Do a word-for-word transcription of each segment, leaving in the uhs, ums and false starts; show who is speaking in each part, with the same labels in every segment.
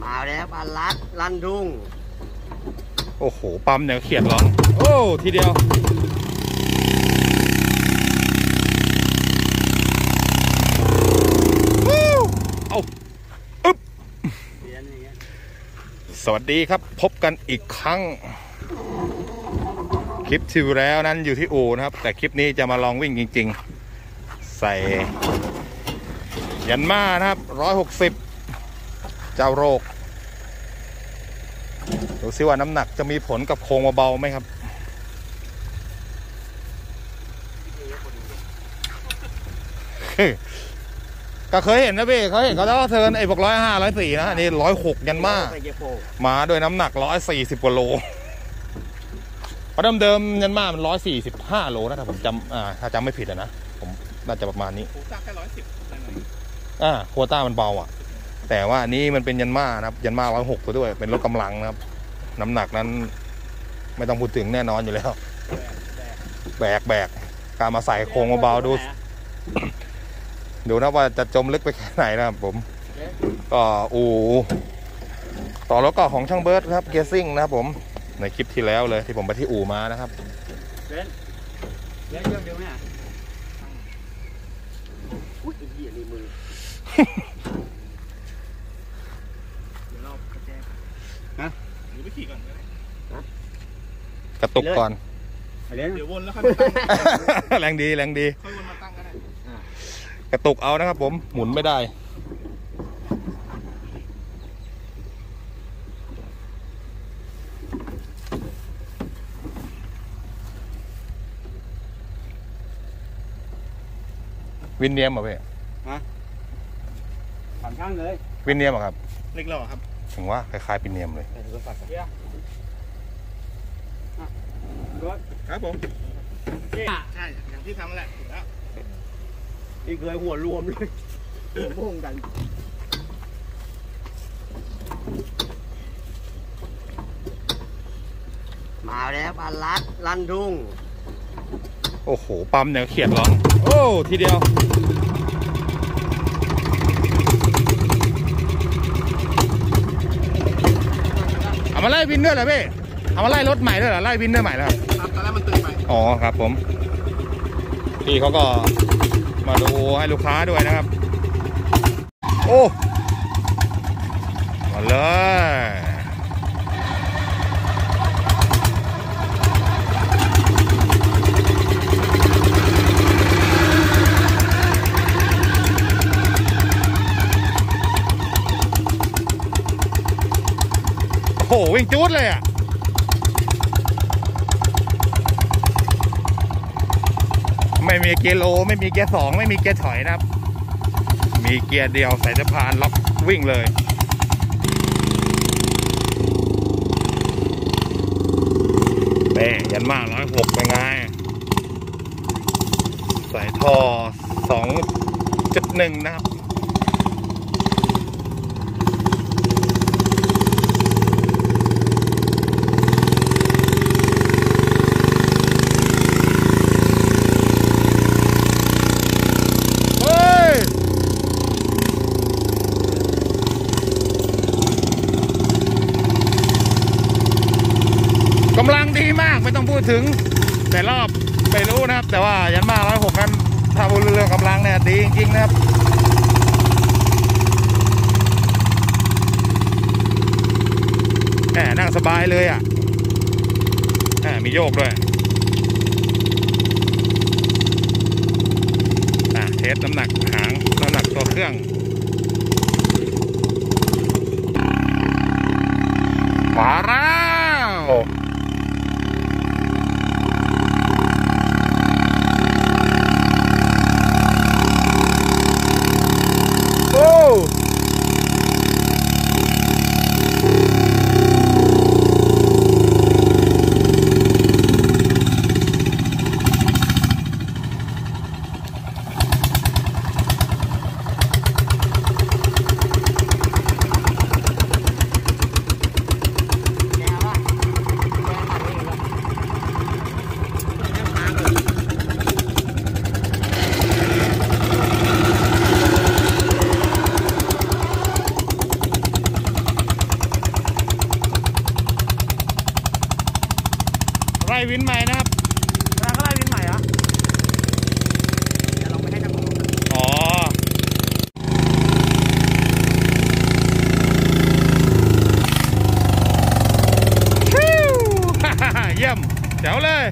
Speaker 1: มาแล้วปลาลัดลันทุ่ง
Speaker 2: โอ้โหปั๊มเนี่ยเขียดร้องโอ้ทีเดียวเอาอึ๊บสวัสดีครับพบกันอีกครั้งคลิปที่แล้วนั้นอยู่ที่อู่นะครับแต่คลิปนี้จะมาลองวิ่งจริงๆใส่ยันมานะครับร้อยหกสิบเจ้าโรคดูซิว่าน้ำหนักจะมีผลกับโครงเบาไหมครับก็เคยเห็นนะพี่เขาเห็นเขาแล้วเทิร์นไอ้พวกร้อยห้าร้อยสี่นะนี่ร้อยหกยันมามาด้วยน้ำหนักร้อยสี่สิบกว่าโลเพราะเดิมๆยันมามันร้อยสี่สิบห้าโลนะถ้าผมจำอ่าถ้าจำไม่ผิดนะผมน่าจะประมาณนี้โควต้าแค่ร้อยสิบอ่าโควต้ามันเบาอ่ะแต่ว่านี้มันเป็นยันมานะครับยันมาร้อยหกตัวด้วยเป็นรถกำลังนะครับน้ำหนักนั้นไม่ต้องพูดถึงแน่นอนอยู่แล้วแบกแบกการมาใส่โครงเบาดูดูนะว่าจะจมลึกไปแค่ไหนนะครับผมก็อูต่อรถก็ของช่างเบิร์ดครับเกียร์ซิ่งนะครับผมในคลิปที่แล้วเลยที่ผมไปที่อู่มานะครับ
Speaker 1: เล่นเล่นเยอะเดียวไหมอ่ะอุ้ยไอ้เหี้ยนี่มือเดี๋ยวเรากระแจกฮะเดี๋ยวไปขี่ก่อนก็ได้
Speaker 2: กระตุกก่อน
Speaker 1: เดี๋ยววนแล้วค่อย
Speaker 2: ตั้งแรงดีแรงดีค่อยวนมาตั้งก็ได้กระตุกเอานะครับผมหมุนไม่ได้วินเนียมเหรอพี่
Speaker 1: ฮะผ่านข้างเลย
Speaker 2: วินเนียมเหรอครับ
Speaker 1: เล็กเราครับ
Speaker 2: ถึงว่าคล้ายๆวินเนียมเลย
Speaker 1: ครับผมใช่อย่างที่ทำแหละถูกแล้วอีกเลยหัวรวมเลยหัวโป่งกันมาแล้วปลาลัดลันทุ่ง
Speaker 2: โอ้โหปั๊มเนี่ยเขียดร้องโอ้ทีเดียวเอามาไล่วินด้วยเหรอพี่เอามาไล่รถใหม่ด้วยเหรอไล่วินด้วยใหม่แล้วครับ
Speaker 1: ตอนแรกมันตื่นไป
Speaker 2: อ๋อครับผมพี่เขาก็มาดูให้ลูกค้าด้วยนะครับโอ้มาเลยโอ้โหวิ่งจู๊ดเลยอ่ะไม่มีเกียร์โลไม่มีเกียร์สองไม่มีเกียร์ถอยนะครับมีเกียร์เดียวใส่สะพานล็อกวิ่งเลยเป๊ะยันมากร้อยหกเป็นไงใส่ท่อสองจุดหนึ่งนะครับกำลังดีมากไม่ต้องพูดถึงแต่รอบไม่รู้นะครับแต่ว่ายันมาร้อยหกนั้นถ้าพูดเรื่องกำลังเนี่ยดีจริงๆนะครับแหมนั่งสบายเลยอ่ะแหมมีโยกด้วยอ่ะเทสน้ำหนักหางน้ำหนักตัวเครื่องมาแล้วโอ้วินใหม่นะครับ
Speaker 1: เวลาเขาไล่วินใหม่เหรอจะลองไปให้เจ้าของ
Speaker 2: อ๋อเยี่ยมแจ๋วเลย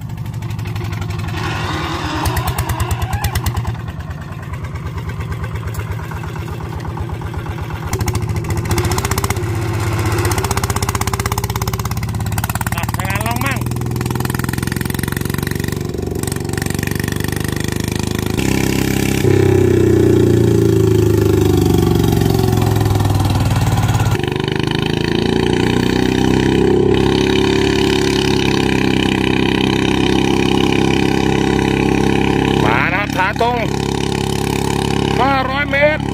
Speaker 2: ตรงห้าร้อยเมตร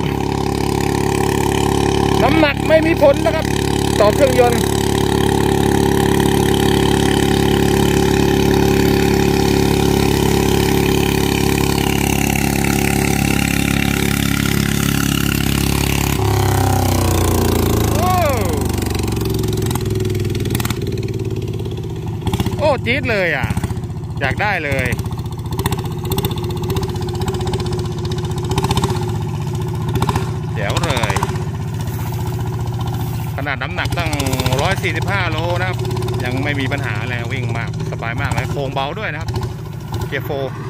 Speaker 2: น้ำหนักไม่มีผลนะครับต่อเครื่องยนต์โอ้โอ้จี๊ดเลยอ่ะอยากได้เลยเดี๋ยวเลยขนาดน้ำหนักตั้งหนึ่งร้อยสี่สิบห้าโลนะครับยังไม่มีปัญหาอะไรวิ่งมากสบายมากเลยโค้งเบาด้วยนะครับเกียร์โฟ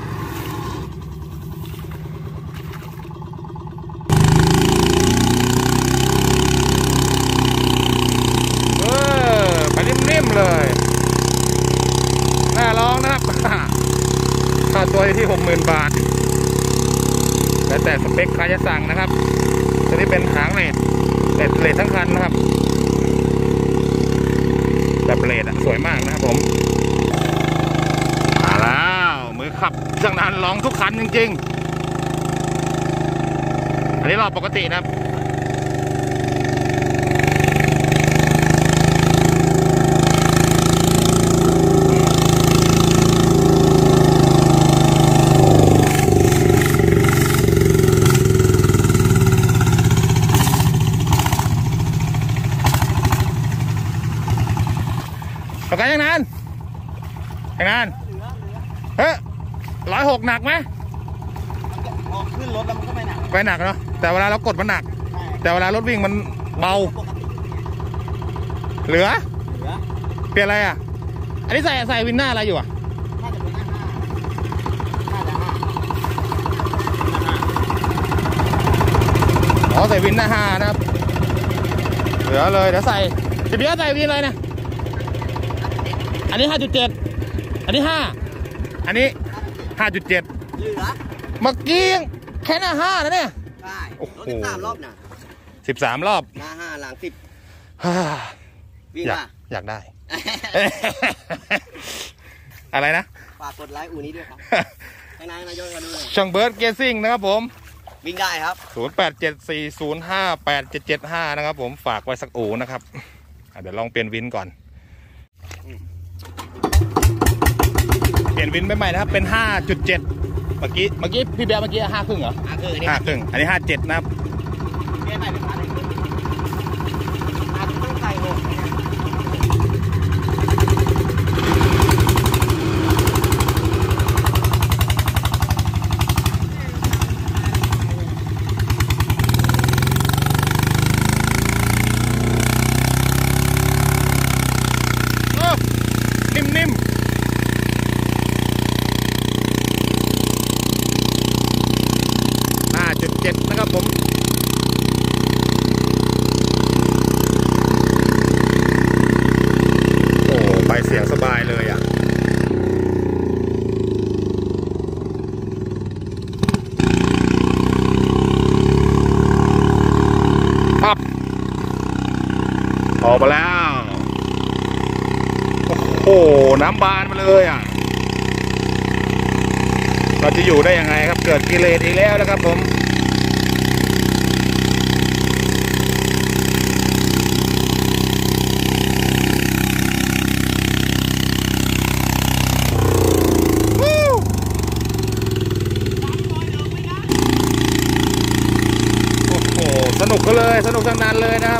Speaker 2: เออไปนิ่มๆเลยน่าลองนะครับค่าตัวที่หกหมื่นบาทแล้วแต่สเปคใครจะสั่งนะครับตัวนี้เป็นหางเลดเลดเลดทั้งคันนะครับแบบเลดอะสวยมากนะครับผมมาแล้วมือขับช่างนานลองทุกคันจริงๆอันนี้รอบปกตินะครับประกันยังนานยังนานเฮ้ยร้อยหกหนักไหม
Speaker 1: พอขึ้นรถแล้วมันก็ไม่หนัก
Speaker 2: ไปหนักเนาะแต่เวลาเรากดมันหนักแต่เวลารถวิ่งมันเบาเหลือเปลี่ยนอะไรอ่ะอันนี้ใส่ใส่วินหน้าอะไรอยู่อ่ะ
Speaker 1: น่าจะเป็นหน้าห้าน่าจะห้า
Speaker 2: อ๋อใส่วินหน้าห้านะครับเหลือเลยเดี๋ยวใส่พี่เบี้ยใส่วินอะไรนะอันนี้ ห้าจุดเจ็ด อันนี้ห้าอันนี้ ห้าจุดเจ็ด
Speaker 1: เหลือ
Speaker 2: เมื่อกี้แค่หน้าห้านะเนี่ย
Speaker 1: ใช่รถสิบสามรอบนะ
Speaker 2: สิบสามรอบ
Speaker 1: หน้าห้าหลังสิบ
Speaker 2: วิ่งอยากอยากได้ อะไรนะ
Speaker 1: ฝากกดไลค์อูนี้ด้วยครับให้นายนายกกันด้วย
Speaker 2: ช่างเบิร์ดเกสซิ่งนะครับผม
Speaker 1: วิ่งได้ครับ
Speaker 2: ศูนย์ แปด เจ็ด สี่ ศูนย์ ห้า แปด เจ็ด เจ็ด ห้านะครับผมฝากไว้สักอูนะครับเดี๋ยวลองเปลี่ยนวินก่อนเปลี่ยนวินใหม่ๆนะครับเป็น ห้าจุดเจ็ด เมื่อกี้เมื่อกี้พี่เบียร์เมื่อกี้ห้าครึ่งเหรอ
Speaker 1: ห้าครึ่ง
Speaker 2: ห้าครึ่งอันนี้ห้าเจ็ดนะครับ
Speaker 1: เบียร์ใส่เป็นขาหนึ่งอาจจะต้องใส่หก
Speaker 2: นิ่มๆห้าจุดเจ็ดนะครับผมโอ้ไปเสียงสบายเลยอ่ะปั๊บออกมาแล้วโอ้โหน้ำบานมาเลยอ่ะเราจะอยู่ได้ยังไงครับเกิดกิเลสอีกแล้วนะครับผมโอ้โหสนุกก็เลยสนุกทั้งนั้นเลยนะครับ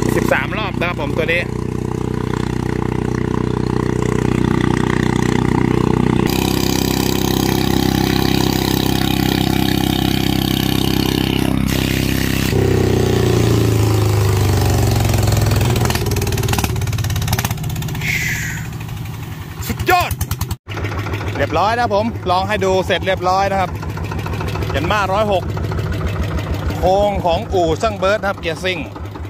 Speaker 2: สิบสามรอบนะครับผมตัวนี้สุดยอดเรียบร้อยนะผมลองให้ดูเสร็จเรียบร้อยนะครับยันมาร้อยหกโค้งของอู่ซังเบิร์ดครับเกียร์ซิ่ง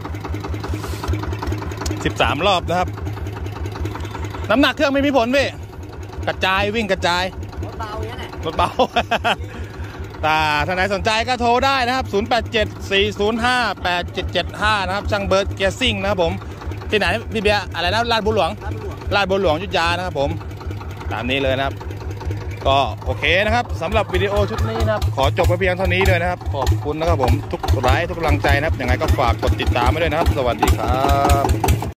Speaker 2: สิบสามรอบนะครับน้ำหนักเครื่องไม่มีผลพี่กระจายวิ่งกระจายรถเบาเนี่ยแหละรถเบา แต่ถ้าไหนสนใจก็โทรได้นะครับศูนย์ แปด เจ็ด สี่ ศูนย์ ห้า แปด เจ็ด เจ็ด ห้านะครับช่างเบิร์ดเกียร์ซิ่งนะครับผมที่ไหนพี่เบียร์อะไรนะลาดบัวหลวงลาดบัวหลวงอยุธยานะครับผมตามนี้เลยนะครับก็โอเคนะครับสำหรับวิดีโอชุดนี้นะครับขอจบไปเพียงเท่านี้เลยนะครับขอบคุณนะครับผมทุกไลค์ทุกกำลังใจนะครับยังไงก็ฝากกดติดตามไว้ด้วยนะครับสวัสดีครับ